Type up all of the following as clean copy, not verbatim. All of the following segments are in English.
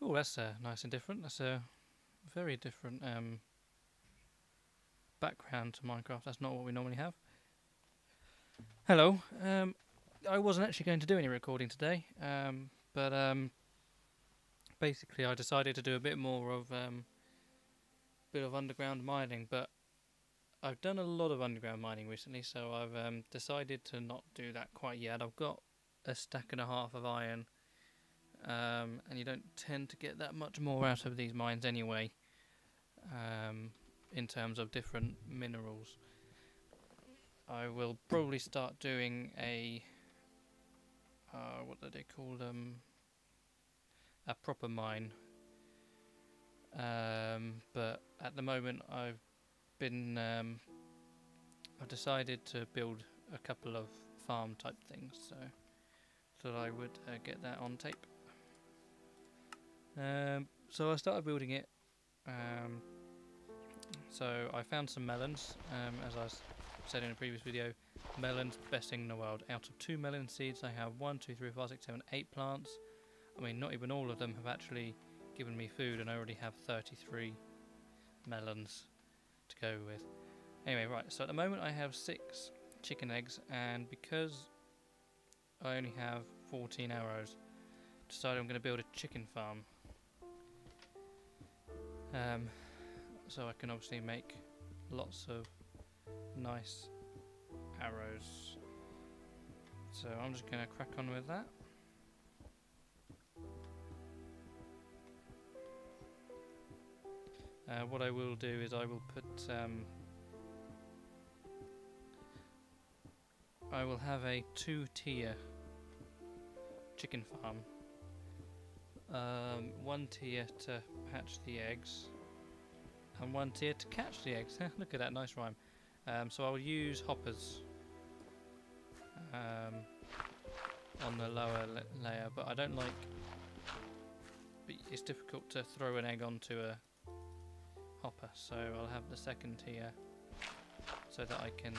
Oh, that's nice and different. That's a very different background to Minecraft. That's not what we normally have. Hello. I wasn't actually going to do any recording today, but basically I decided to do a bit more of bit of underground mining. But I've done a lot of underground mining recently, so I've decided to not do that quite yet. I've got a stack and a half of iron, and you don't tend to get that much more out of these mines anyway. In terms of different minerals, I will probably start doing a what do they call them? A proper mine. But at the moment, I've decided to build a couple of farm type things, so that I would get that on tape. So I started building it. So I found some melons, as I said in a previous video. Melons, best thing in the world. Out of 2 melon seeds, I have 1, 2, 3, 4, 5, 6, 7, 8 plants. I mean, not even all of them have actually given me food, and I already have 33 melons to go with. Anyway, right, so at the moment I have 6 chicken eggs, and because I only have 14 arrows, decided I'm going to build a chicken farm. So I can obviously make lots of nice arrows. So I'm just going to crack on with that. What I will do is I will put I will have a 2-tier chicken farm. 1 tier to hatch the eggs, and 1 tier to catch the eggs. Look at that, nice rhyme. So I'll use hoppers on the lower layer, but I don't like. It's difficult to throw an egg onto a hopper, so I'll have the 2nd tier so that I can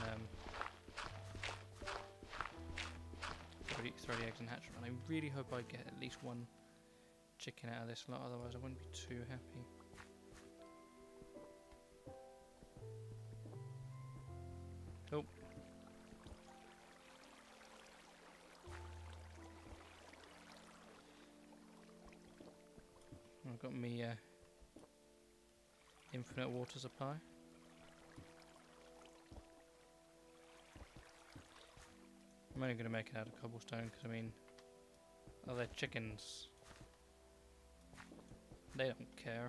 throw the eggs and hatch them. And I really hope I get at least 1 chicken out of this lot, otherwise I wouldn't be too happy. Oh. I've got me infinite water supply. I'm only going to make it out of cobblestone because, I mean, oh, they're chickens. They don't care.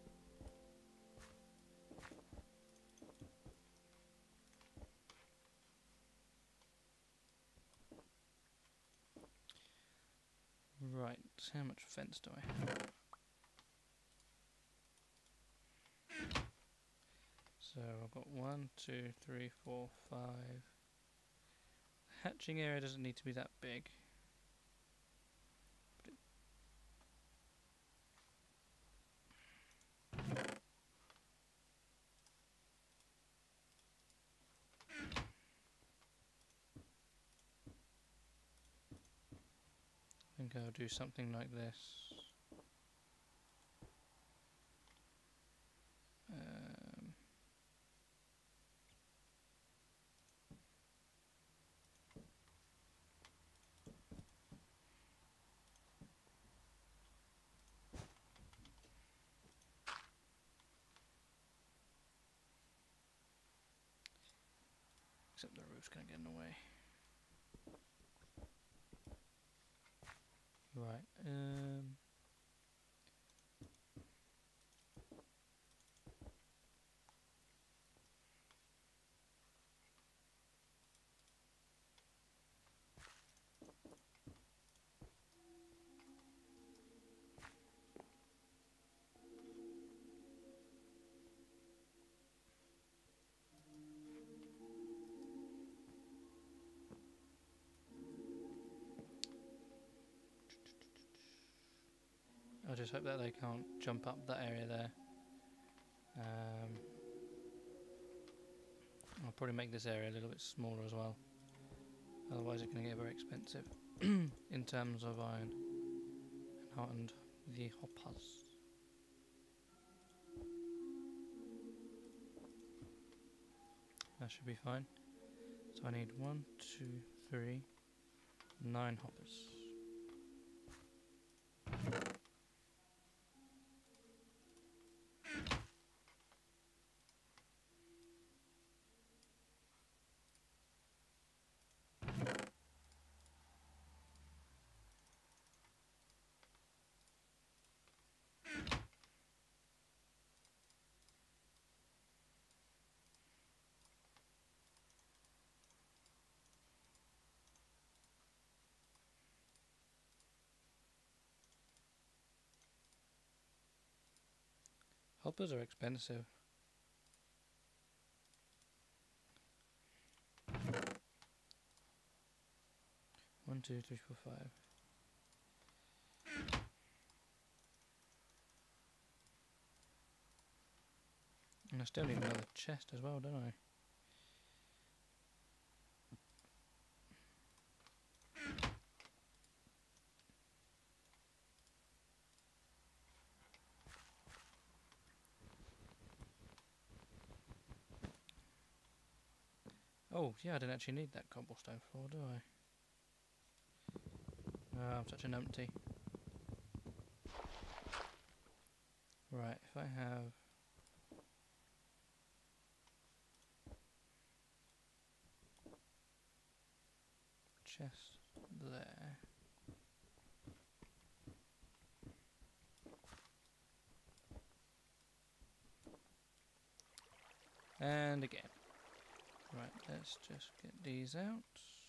Right, how much fence do I have? So I've got 1, 2, 3, 4, 5. The hatching area doesn't need to be that big. I think I'll do something like this. Except the roof's going to get in the way. Right, I just hope that they can't jump up that area there. I'll probably make this area a little bit smaller as well. Otherwise it's going to get very expensive in terms of iron and the hoppers. That should be fine. So I need 1, 2, 3, 9 hoppers. Hoppers are expensive. One, two, three, four, five. And I still need another chest as well, don't I? Oh, yeah, I didn't actually need that cobblestone floor, do I? Oh, I'm such an numpty. Right, if I have... chest there... and again. Right, let's just get these out.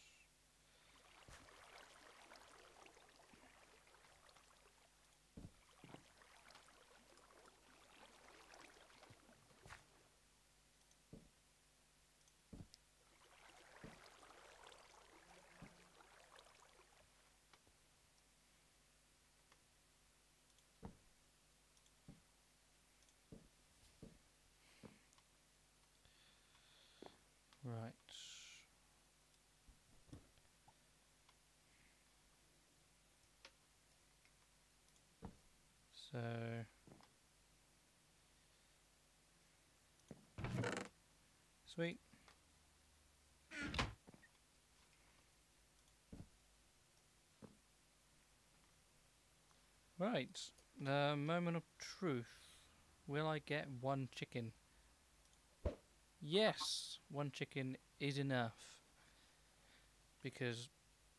Right. So... sweet. Right. The moment of truth. Will I get one chicken? Yes! One chicken is enough. Because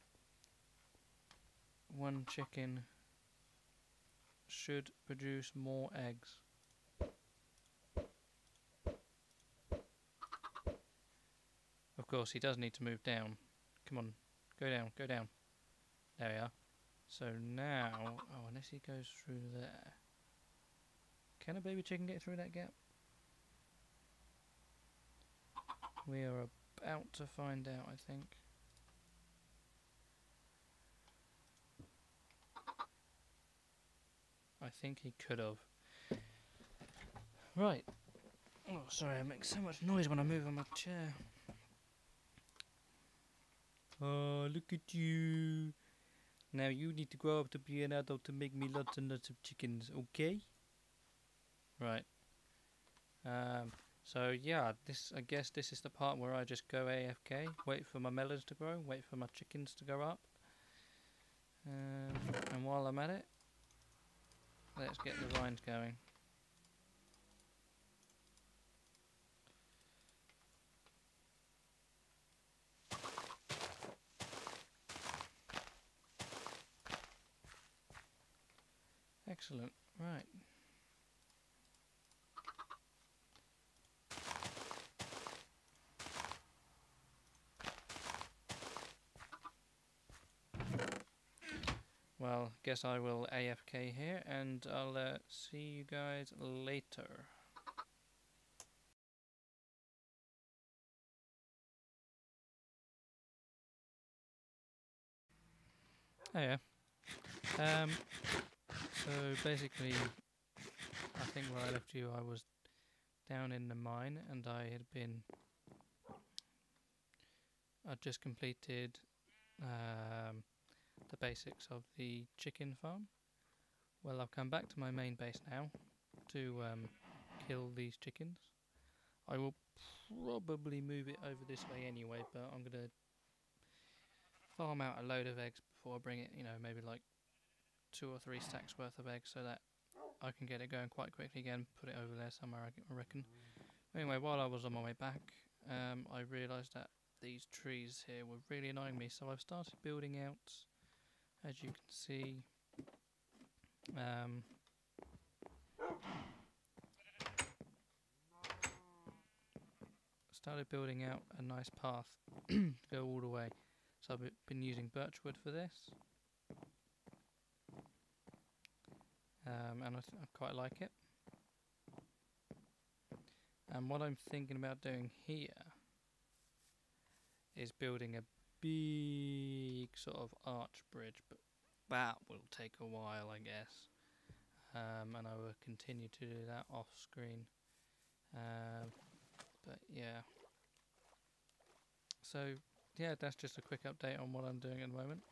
one chicken should produce more eggs. Of course, he does need to move down. Come on, go down, go down. There we are. So now, oh, unless he goes through there. Can a baby chicken get through that gap? We are about to find out, I think. I think he could have. Right. Oh, sorry, I make so much noise when I move on my chair. Oh, look at you. Now you need to grow up to be an adult to make me lots and lots of chickens, okay? Right. So yeah, I guess this is the part where I just go AFK, wait for my melons to grow, wait for my chickens to go up. And while I'm at it, let's get the vines going. Excellent, right. Well, guess I will AFK here, and I'll see you guys later. Oh yeah. So basically, I think where I left you, I was down in the mine, and I'd just completed the basics of the chicken farm, Well, I've come back to my main base now to kill these chickens. I will probably move it over this way anyway, but I'm going to farm out a load of eggs before I bring it, you know, maybe like 2 or 3 stacks worth of eggs so that I can get it going quite quickly again, put it over there somewhere I reckon. Anyway, while I was on my way back, I realised that these trees here were really annoying me, so I've started building out, as you can see, started building out a nice path to go all the way. So I've been using birch wood for this, and I quite like it. And what I'm thinking about doing here is building a big sort of arch bridge, but that will take a while, I guess. And I will continue to do that off screen. But yeah. So yeah, that's just a quick update on what I'm doing at the moment.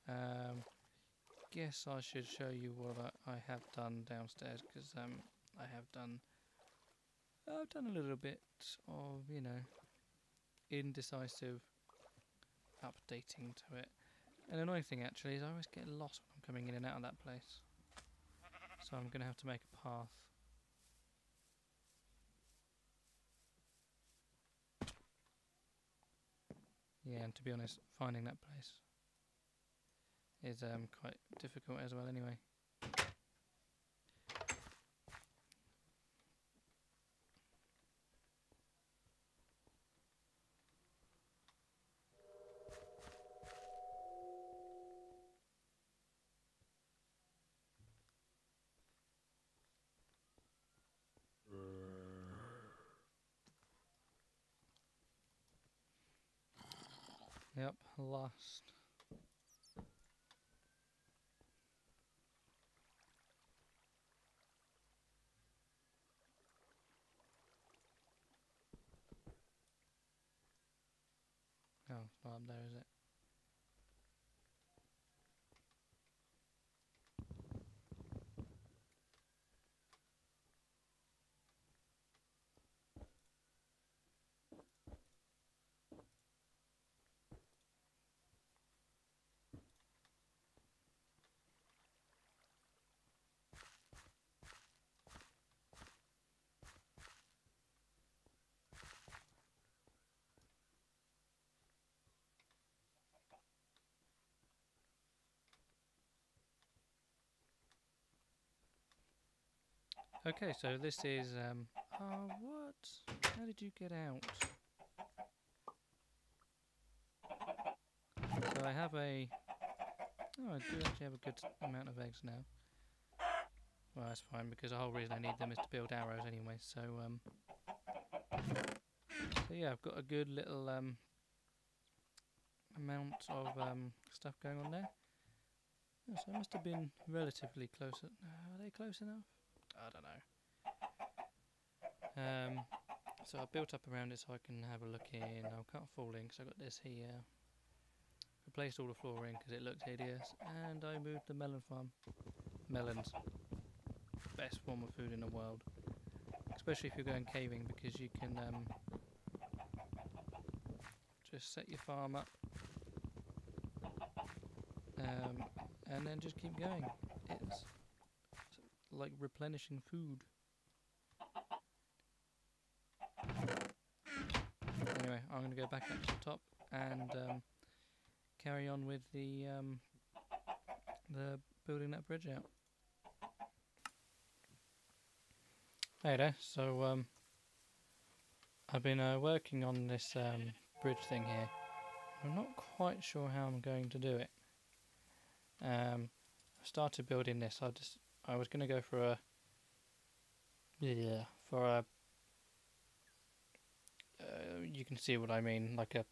Guess I should show you what I have done downstairs, because I've done a little bit of, you know, indecisive updating to it. An annoying thing actually is I always get lost when I'm coming in and out of that place. So I'm going to have to make a path. Yeah, and to be honest, finding that place is quite difficult as well anyway. Yep, lost. Oh, it's not up there, is it? Okay, so this is, oh, what? How did you get out? So I have I do actually have a good amount of eggs now. Well, that's fine, because the whole reason I need them is to build arrows anyway, so yeah, I've got a good little, amount of, stuff going on there. Oh, so I must have been relatively close. Are they close enough? I don't know. So I built up around it so I can have a look in. I'll cut flooring because I got this here. Replaced all the flooring because it looked hideous, and I moved the melon farm. Melons, best form of food in the world, especially if you're going caving, because you can just set your farm up, and then just keep going. It's like replenishing food. Anyway, I'm going to go back up to the top and carry on with the building that bridge out. Hey there. So I've been working on this bridge thing here. I'm not quite sure how I'm going to do it. I started building this. I was going to go for a you can see what I mean, like a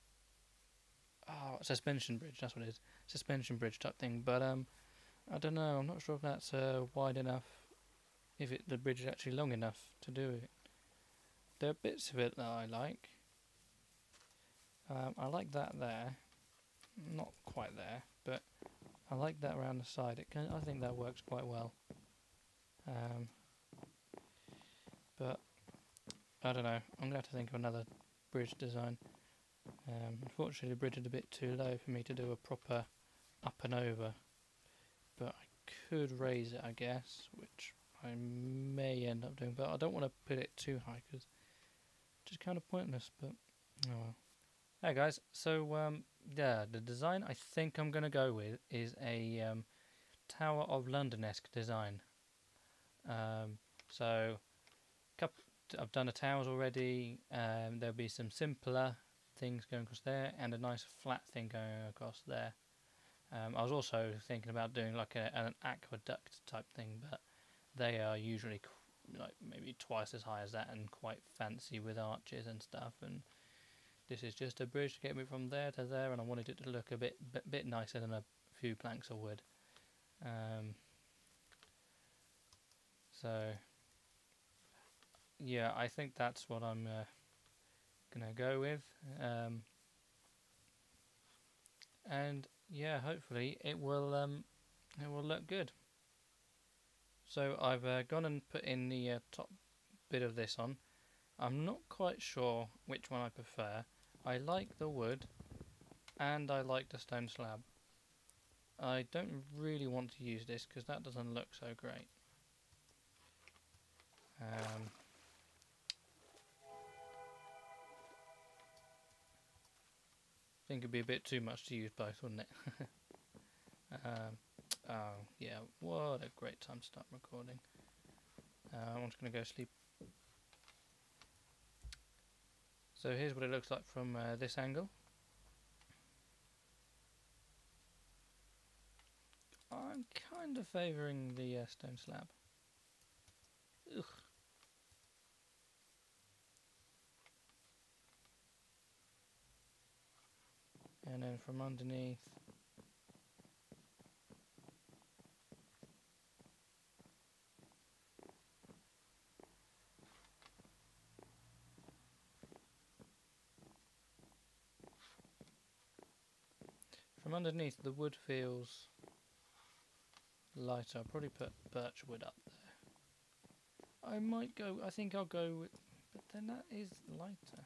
suspension bridge. That's what it is, suspension bridge type thing. But I don't know. I'm not sure if that's wide enough. If the bridge is actually long enough to do it. There are bits of it that I like. I like that there. Not quite there, but I like that around the side. I think that works quite well. But I don't know. I'm gonna have to think of another bridge design. Unfortunately, the bridge is a bit too low for me to do a proper up and over. But I could raise it, I guess, which I may end up doing. But I don't want to put it too high because it's just kind of pointless. But oh well. Hey guys, so yeah, the design I think I'm gonna go with is a Tower of London-esque design. So I've done the towers already. There'll be some simpler things going across there and a nice flat thing going across there. I was also thinking about doing like an aqueduct type thing, but they are usually like maybe twice as high as that and quite fancy with arches and stuff. And this is just a bridge to get me from there to there, and I wanted it to look a bit nicer than a few planks of wood. So yeah, I think that's what I'm gonna go with. And yeah, hopefully it will look good. So I've gone and put in the top bit of this on. I'm not quite sure which one I prefer. I like the wood and I like the stone slab. I don't really want to use this because that doesn't look so great. I think it'd be a bit too much to use both, wouldn't it? Oh yeah, what a great time to start recording. I'm just going to go sleep. So here's what it looks like from this angle. I'm kind of favouring the stone slab. Ugh. And then from underneath, the wood feels lighter. I'll probably put birch wood up there. I think I'll go with, but then that is lighter.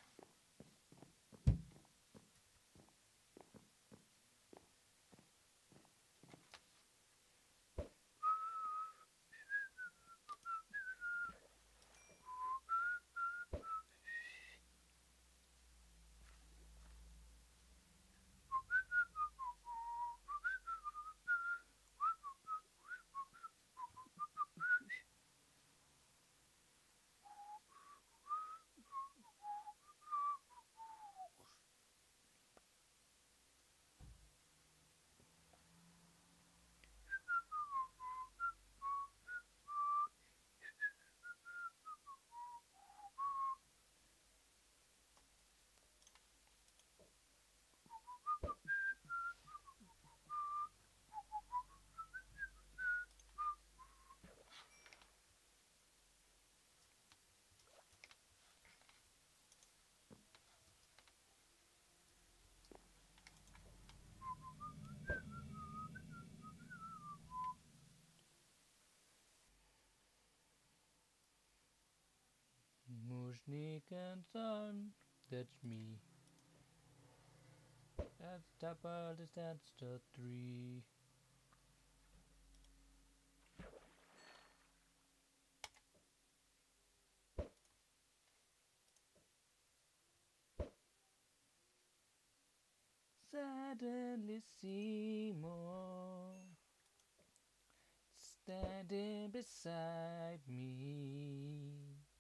Mushnik and son, that's me. That's double, that's the 3. Suddenly Seymour standing beside me.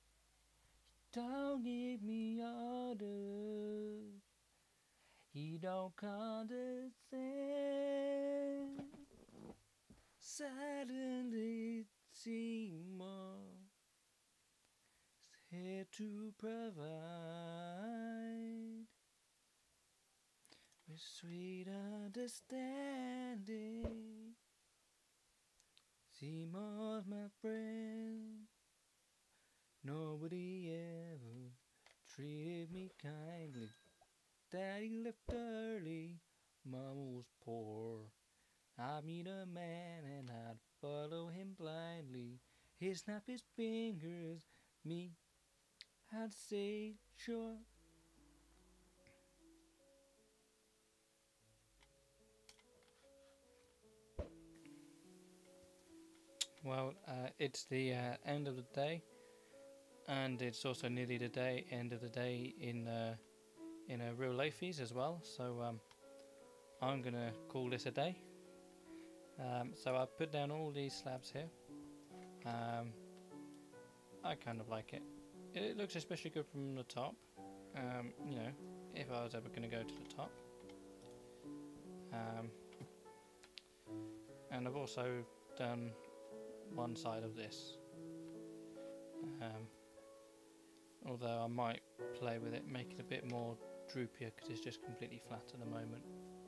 Don't give me orders, he don't condescend. Suddenly Seymour is here to provide with sweet understanding. Seymour's my friend. Nobody ever treated me kindly. Daddy left early, Mama was poor. I meet a man and I'd follow him blindly. He'd snap his fingers, me, I'd say sure. Well, it's the end of the day, and it's also nearly the end of the day in real life as well. So I'm gonna call this a day. So I've put down all these slabs here. I kind of like it. It looks especially good from the top. You know, if I was ever going to go to the top. And I've also done one side of this. Although I might play with it, make it a bit more droopier because it's just completely flat at the moment.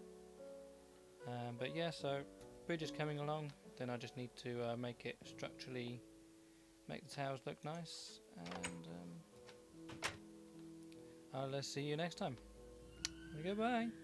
But yeah, so bridge is coming along. Then I just need to make it structurally, make the towers look nice, and I'll see you next time. Goodbye.